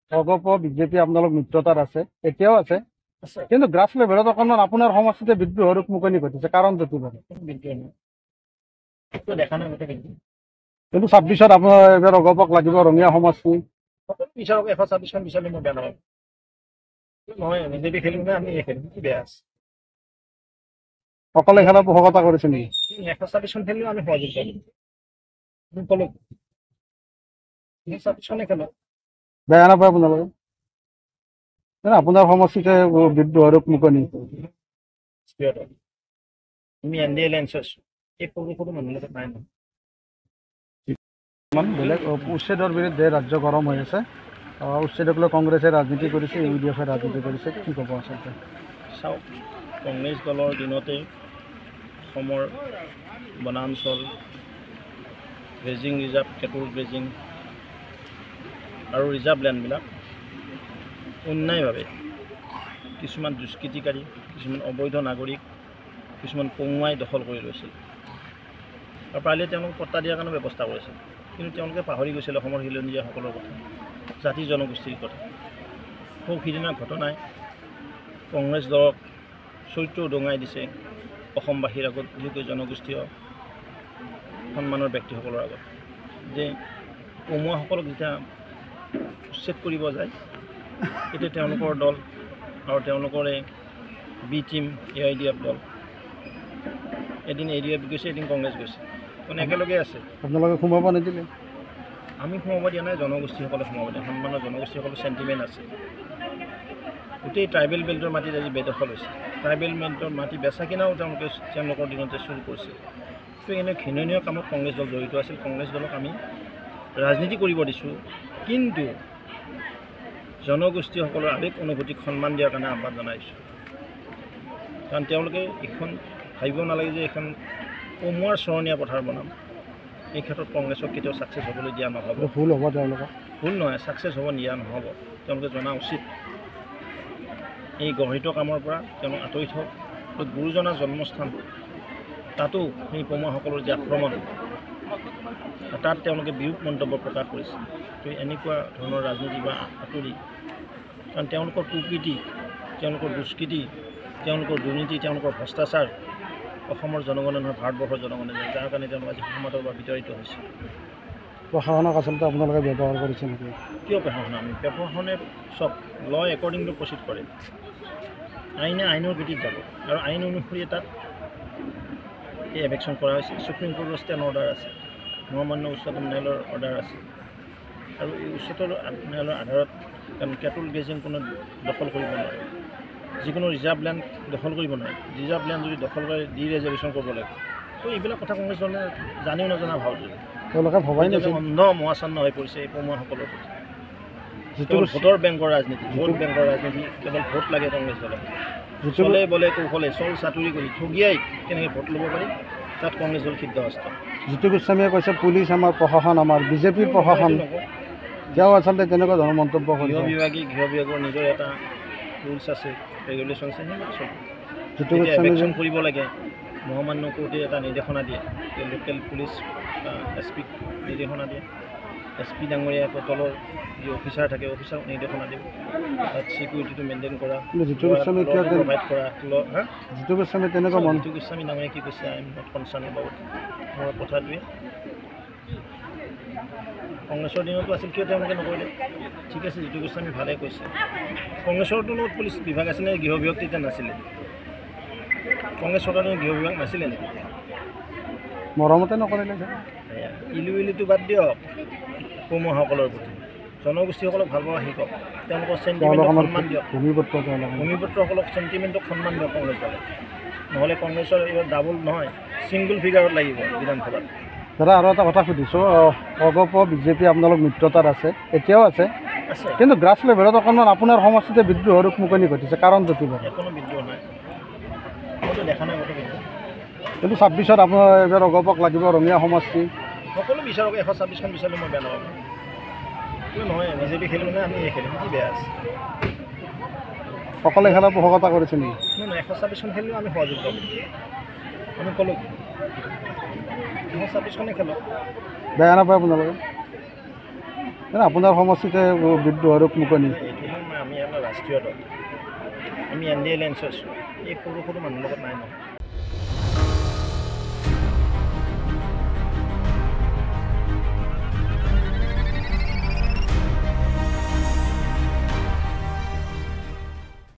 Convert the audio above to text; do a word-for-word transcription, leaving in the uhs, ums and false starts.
অগপ BJP আপোনালোক মিত্ৰতাত আছে, এতিয়াও আছে, কিন্তু গ্ৰাছ লেভেলত অকণমান আপোনাৰ সমষ্টিতে বিদ্ৰোহৰ ৰূপ মুকলি ঘটিছে, কাৰণটো কি বাৰু? কিন্তু ছাব্বিছত আপোনাৰ এইবাৰ অগপক লাগিব ৰঙীয়া সমষ্টি। বিচাৰক এশ ছাব্বিছখন বিচাৰিলে মই বেয়া নাপাম। নহয় বিজেপি খেলিম নে আমি খেলিম, কি বেয়া আছে? অকলে খেলাৰ পোষকতা কৰিছে নেকি? এশ ছাব্বিছখন খেলিলেও আমি সহযোগ কৰিম। ক'লো এশ ছাব্বিছখনে খেলক, বেয়া নাপায় আপোনালোকে? আপোনাৰ সমষ্টিতে বিদ্ৰোহৰ ৰূপ মুকলি। আমি এন ডি এ আছো, এই সৰু সৰু মানুহ লগত নাই নহয়। বেলেগ উচ্ছেদৰ বিৰুদ্ধে ৰাজ্য গৰম হৈ আছে। উচ্ছেদক লৈ কংগ্ৰেছে ৰাজনীতি কৰিছে, ইউ ডি এফে ৰাজনীতি কৰিছে, কি ক'ব আচলতে? চাওক, কংগ্ৰেছ দলৰ দিনতে অসমৰ বনাঞ্চল, গ্ৰেজিং ৰিজাৰ্ভ, কেটল গ্ৰেজিং আৰু ৰিজাৰ্ভ লেণ্ডবিলাক অন্যায়ভাৱে কিছুমান দুষ্কৃতিকাৰী, কিছুমান অবৈধ নাগৰিক, কিছুমান কমুৱাই দখল কৰি লৈছিল আৰু পাৰিলে তেওঁলোকক পট্টা দিয়াৰ কাৰণে ব্যৱস্থা কৰিছিল। কিন্তু তেওঁলোকে পাহৰি গৈছিল অসমৰ খিলঞ্জীয়াসকলৰ কথা, জাতি জনগোষ্ঠীৰ কথা। সৌ সিদিনাৰ ঘটনাই কংগ্ৰেছ দলক চৰিত্ৰ উদঙাই দিছে অসমবাসীৰ আগত, বিশেষকৈ জনগোষ্ঠীয় সন্মানৰ ব্যক্তিসকলৰ আগত, যে কমুৱাসকলক যেতিয়া উচ্ছেদ কৰিব যায়, এতিয়া তেওঁলোকৰ দল আৰু তেওঁলোকৰে B team A I D F দল, এদিন এ ডি এফ গৈছে, এদিন কংগ্ৰেছ গৈছে, মানে একেলগে আছে। আপোনালোকে সোমাব নিদিলে? আমি সোমাব দিয়া নাই, জনগোষ্ঠীসকলে সোমাব দিয়া। সন্মানৰ জনগোষ্ঠীসকলৰ চেণ্টিমেণ্ট আছে। গোটেই ট্ৰাইবেল বেল্টৰ মাটিত আজি বেদখল হৈছে। ট্ৰাইবেল বেল্টৰ মাটি বেচা কিনাও তেওঁলোকে তেওঁলোকৰ দিনতে চুৰ কৰিছে। তো এনে ঘৃণনীয় কামত কংগ্ৰেছ দল জড়িত আছিল। কংগ্ৰেছ দলক আমি ৰাজনীতি কৰিব দিছোঁ, কিন্তু জনগোষ্ঠীসকলৰ আৱেগ অনুভূতিক সন্মান দিয়াৰ কাৰণে আহ্বান জনাইছোঁ। কাৰণ তেওঁলোকে এইখন ভাবিব নালাগে যে এখন কমুৱাৰ চৰণীয়া পথাৰ বনাম। এই ক্ষেত্ৰত কংগ্ৰেছক কেতিয়াও ছাকচেছ হ'বলৈ দিয়া নহ'ব। ভুল হ'ব তেওঁলোকক? ভুল নহয়, ছাকচেছ হ'ব দিয়া নহ'ব। তেওঁলোকে জনা উচিত এই গৰ্হিত কামৰ পৰা তেওঁলোক আঁতৰি থওক। গুৰুজনাৰ জন্মস্থান, তাতো সেই কমুৱাসকলৰ যে আক্ৰমণ, তাত তেওঁলোকে বিৰূপ মন্তব্য প্ৰকাশ কৰিছে। তো এনেকুৱা ধৰণৰ ৰাজনীতি বা আঁতৰি, কাৰণ তেওঁলোকৰ কুকীৰ্তি, তেওঁলোকৰ দুষ্কৃতি, তেওঁলোকৰ দুৰ্নীতি, তেওঁলোকৰ ভ্ৰষ্টাচাৰ অসমৰ জনগণে নহয়, ভাৰতবৰ্ষৰ জনগণে জানে, যাৰ কাৰণে তেওঁলোক আজি সমাজৰ পৰা বিতাড়িত হৈছে। প্ৰশাসনক আচলতে আপোনালোকে ব্যৱহাৰ কৰিছে নেকি? কিয় প্ৰশাসন? আমি প্ৰশাসনে চব ল একৰ্ডিং টু প্ৰচিড কৰে। আইনে আইনৰ ভিত্তিত যাব আৰু আইন অনুসৰি তাত এই এভেকশ্যন কৰা হৈছে। সুপ্ৰিম কোৰ্টৰ ষ্টেণ্ড অৰ্ডাৰ আছে, মহামান্য উচ্চতম ন্যায়ালয়ৰ অৰ্ডাৰ আছে, আৰু এই উচ্চতম ন্যায়ালয়ৰ আধাৰত কাৰণ কেটল গ্ৰেজিং কোনো দখল কৰিব নোৱাৰে, যিকোনো ৰিজাৰ্ভ লেণ্ড দখল কৰিব নোৱাৰে। ৰিজাৰ্ভ লেণ্ড যদি দখল কৰে ডি ৰেজাৰ্ভেশ্যন কৰিব লাগে। তো এইবিলাক কথা কংগ্ৰেছ দলে জানিও নজনা ভাও জড়িত। তেওঁলোকে ভবাই নাছিল। অন্ধ মহাচান্ন হৈ পৰিছে এই কমুৱাসকলৰ প্ৰতি। কেৱল ভোটৰ বেংকৰ ৰাজনীতি, ভোট বেংকৰ ৰাজনীতি, কেৱল ভোট লাগে কংগ্ৰেছ দলক। চলে বলে কৌশলে চল চাতুৰি কৰি ঠগিয়াই কেনেকৈ ভোট ল'ব পাৰি, তাত কংগ্ৰেছ দল সিদ্ধহস্ত। জিতু গোস্বামীয়ে কৈছে পুলিচ আমাৰ, প্ৰশাসন আমাৰ, বিজেপিৰ প্ৰশাসন। তেওঁ আচলতে তেনেকুৱা ধৰণৰ মন্তব্য গৃহ কৰিছে। বিভাগী গৃহ বিভাগৰ নিজৰ এটা ৰুলছ আছে, ৰেগুলেশ্যন আছে, সেইবিলাক চব জিতু যেতিয়া গোস্বামী এভেকশ্যন কৰিব লাগে মহামান্য কোৰ্টে এটা নিৰ্দেশনা দিয়ে, লোকেল পুলিচ এছ পিক নিৰ্দেশনা দিয়ে। এছ পি ডাঙৰীয়া আকৌ তলৰ যি অফিচাৰ থাকে অফিচাৰক নিৰ্দেশনা দিব, তাত চিকিউৰিটিটো মেইনটেইন কৰা, জিতু গোস্বামী কিয় প্ৰভাইড কৰা। হা জিতু গোস্বামী তেনেকুৱা মন জিতু গোস্বামী ডাঙৰীয়া কি কৈছে, I am not concerned about. মোৰ কথাটোৱে কংগ্ৰেছৰ দিনতো আছিল, কিয় তেওঁলোকে নকৰিলে? ঠিক আছে, জিতু গোস্বামী ভালে কৈছে। কংগ্ৰেছৰতো লগত পুলিচ বিভাগ আছিলে, গৃহ বিভাগ তেতিয়া নাছিলে। কংগ্ৰেছ চৰকাৰৰ গৃহ বিভাগ নাছিলে নেকি? মৰমতে নকৰিলে। ইলু ইলুটো বাদ দিয়ক, কমুৱাসকলৰ প্ৰতি জনগোষ্ঠীসকলক ভাল পোৱা শিকক, তেওঁলোকৰ চেণ্টিমেণ্টক সন্মান দিয়ক, ভূমিপুত্ৰ ভূমিপুত্ৰসকলক চেণ্টিমেণ্টক সন্মান দিয়ক কংগ্ৰেছ দলে। নহ'লে কংগ্ৰেছৰ এইবাৰ ডাবল নহয়, ছিংগুল ফিগাৰত লাগিব বিধানসভাত। দাদা আৰু এটা কথা সুধিছোঁ, অগপ বিজেপি আপোনালোক মিত্ৰতাত আছে, এতিয়াও আছে, আছে, কিন্তু গ্ৰাছ লেভেলত অকণমান আপোনাৰ সমষ্টিতে বিদ্ৰোহৰ ৰূপ মুকলি ঘটিছে, কাৰণটো কি বাৰু? কোনো বিদ্ৰোহ নাই, মইতো দেখা নাই গোটেই বিদ্ৰোহ। কিন্তু ছাব্বিছত আপোনাৰ এইবাৰ অগপক লাগিব ৰঙীয়া সমষ্টি। সকলো বিচাৰক এশ ছাব্বিছখন বিচাৰিলে মই বেয়া নাপাম। কিয় নহয়, বিজেপি খেলিম নে আমি খেলিম, কি বেয়া আছে? অকলে খেলাৰ পোষকতা কৰিছে নেকি? নহয় নহয়, এশ ছাব্বিছখন খেলিলেও আমি সহযোগ কৰিম। আমি ক'লোঁ এশ ছাব্বিছখনে খেলক, বেয়া নাপায় আপোনালোকে? যেনে আপোনাৰ সমষ্টিতে বিদ্ৰোহ আৰু মুকনি এইটো মই আমি এটা ৰাষ্ট্ৰীয় দল, আমি এন ডি এ এলায়েন্সত আছোঁ, এই সৰু সৰু মানুহৰ লগত নাই নহয়।